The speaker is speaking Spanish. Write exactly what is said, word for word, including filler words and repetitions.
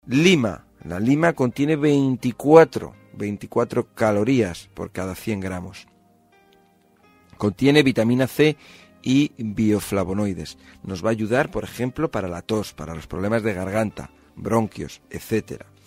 Lima. La lima contiene veinticuatro, veinticuatro calorías por cada cien gramos. Contiene vitamina C y bioflavonoides. Nos va a ayudar, por ejemplo, para la tos, para los problemas de garganta, bronquios, etcétera.